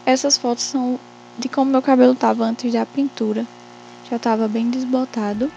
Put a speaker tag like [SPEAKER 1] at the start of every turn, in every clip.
[SPEAKER 1] Essas fotos são de como meu cabelo tava antes da pintura. Já tava bem desbotado.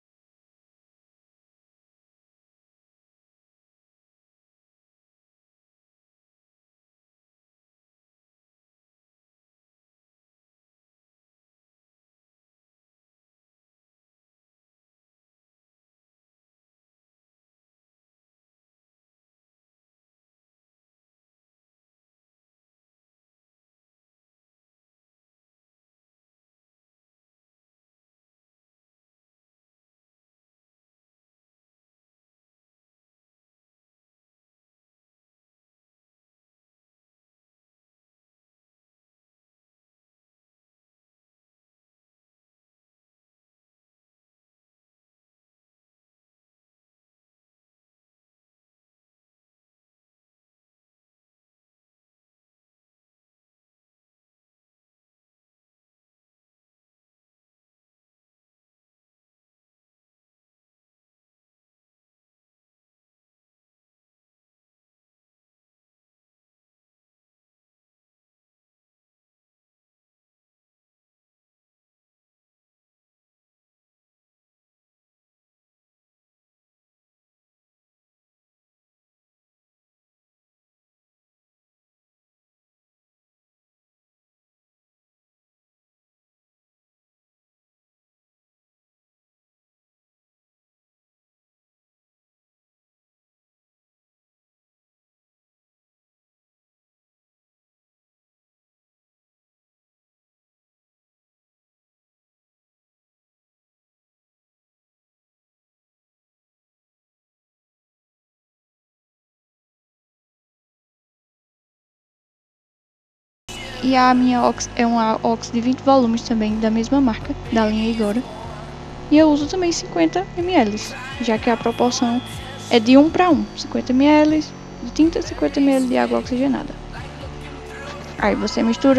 [SPEAKER 1] E a minha Ox é uma Ox de 20 volumes também, da mesma marca, da linha Igora. E eu uso também 50 ml, já que a proporção é de 1 para 1. 50 ml de tinta, 50 ml de água oxigenada. Aí você mistura,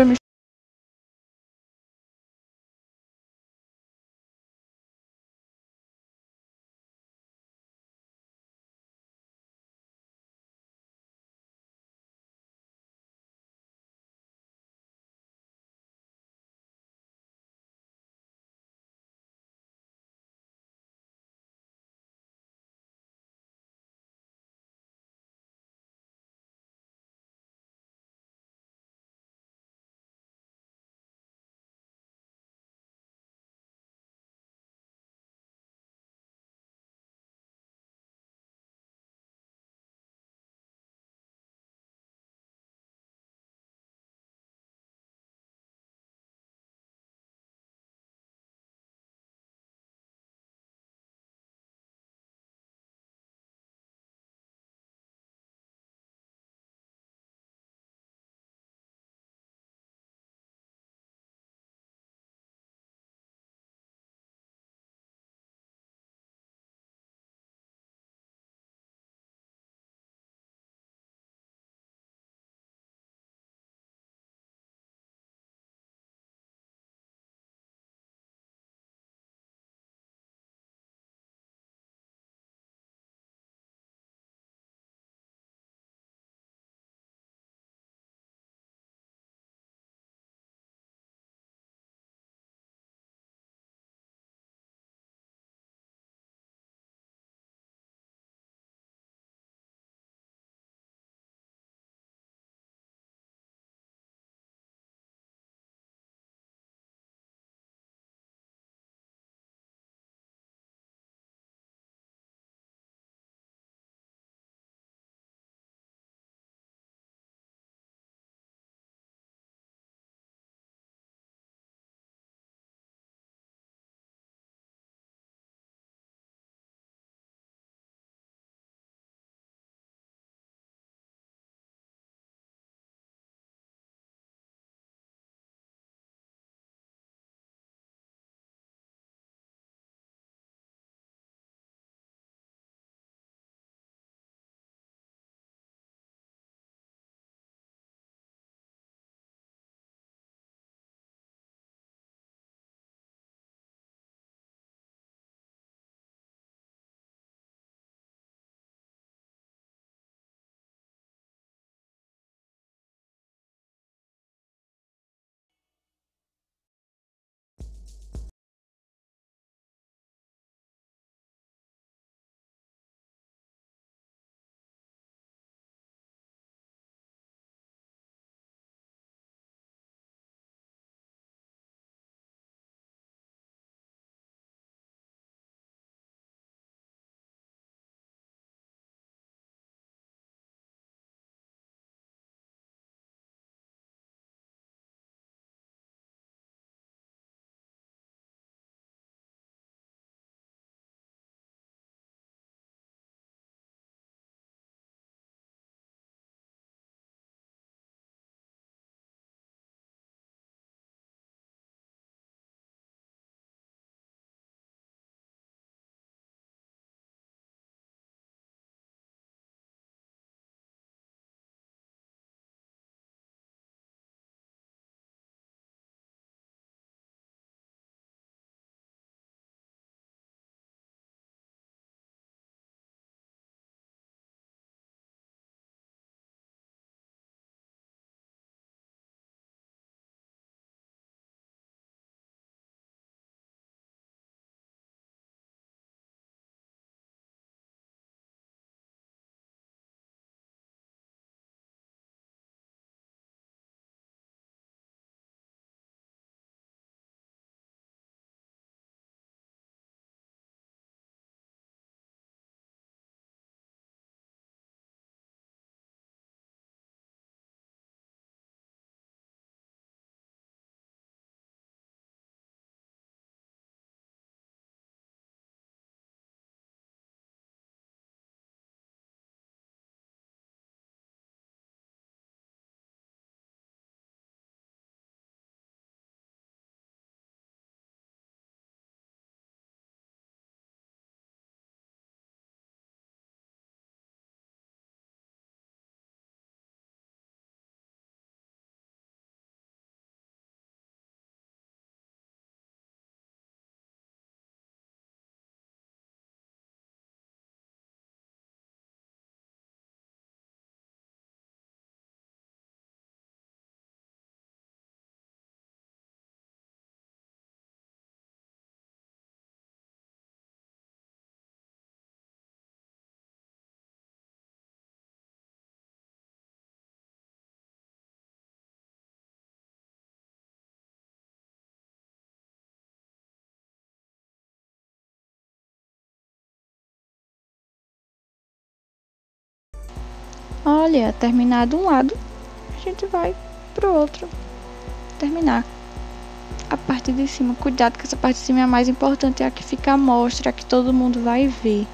[SPEAKER 1] Olha, terminar de um lado, a gente vai pro outro. Terminar a parte de cima. Cuidado que essa parte de cima é a mais importante, é a que fica à mostra, a que todo mundo vai ver.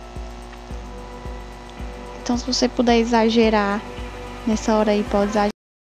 [SPEAKER 1] Então se você puder exagerar nessa hora aí, pode exagerar.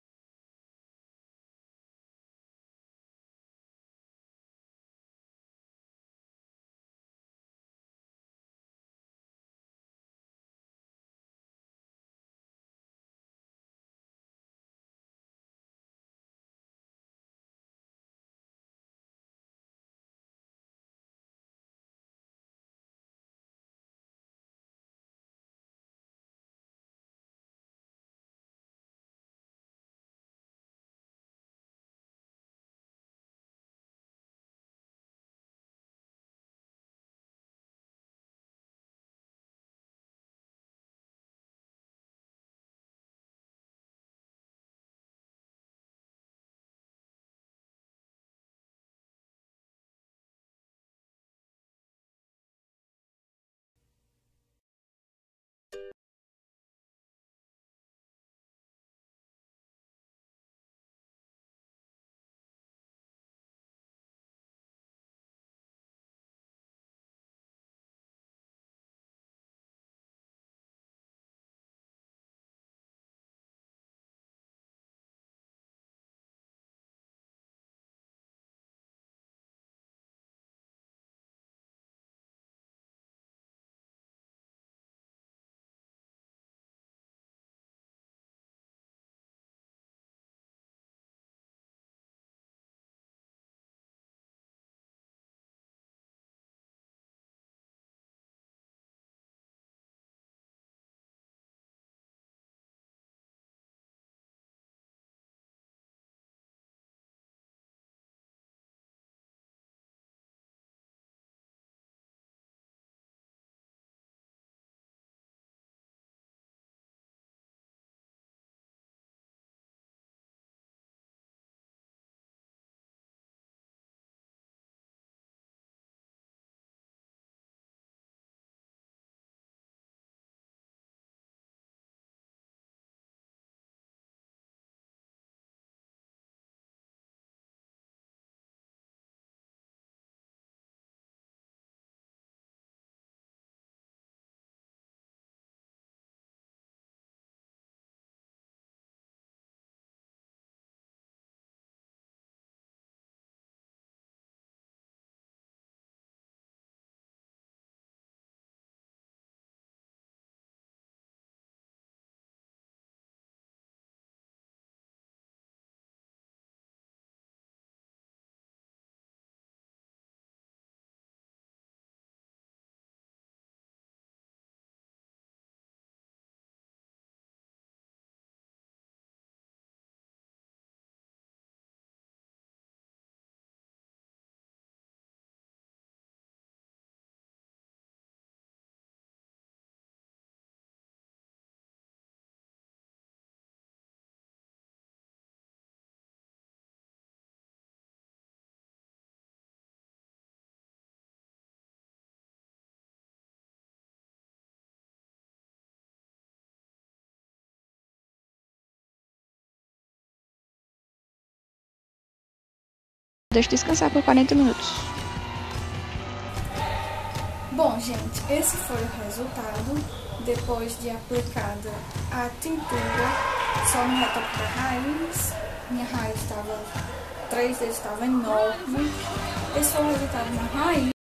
[SPEAKER 1] Deixa descansar por 40 minutos.
[SPEAKER 2] Bom, gente, esse foi o resultado depois de aplicada a tintura só no retoque da raiz. Minha raiz estava, 3 vezes estava enorme. Esse foi o resultado na raiz.